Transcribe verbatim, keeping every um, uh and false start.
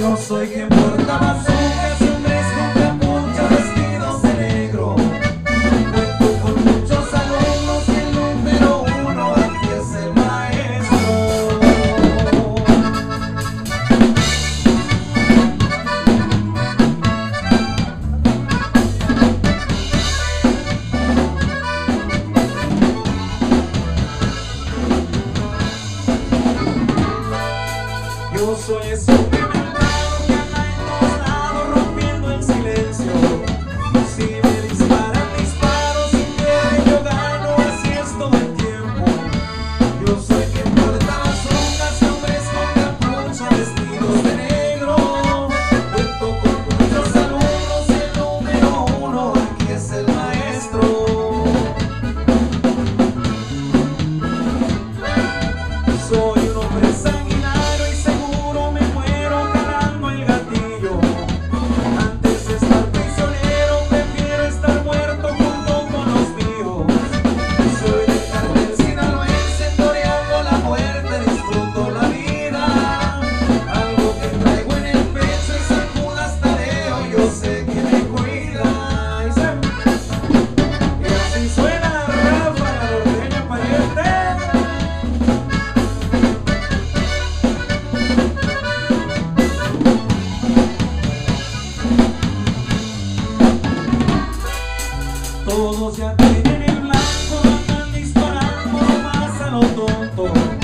Yo soy quien porta bazucas y hombres con capuchas vestidos de negro. Cuento con muchos alumnos y el número uno aquí es el maestro. Yo soy ese hombre mentado que anda en todos lados rompiendo el silencio. Si me disparan, disparo, si quieren yo gano, así es todo el tiempo. Yo soy quien porta bazucas y hombres con capucha vestidos de negro. Cuento con muchos alumnos y el número uno aquí es el maestro. Soy un hombre sanguinario y seguro me muero calando el gatillo. Antes de estar prisionero prefiero estar muerto junto con los míos. Soy del cartel sinaloense, toreando la muerte, disfruto la vida. Algo que traigo en el pecho y San Judas Tadeo, yo sé que me cuida. Y así suena Rafa, la norteña pariente. Todos ya tienen el blanco, andan disparando más a lo tonto.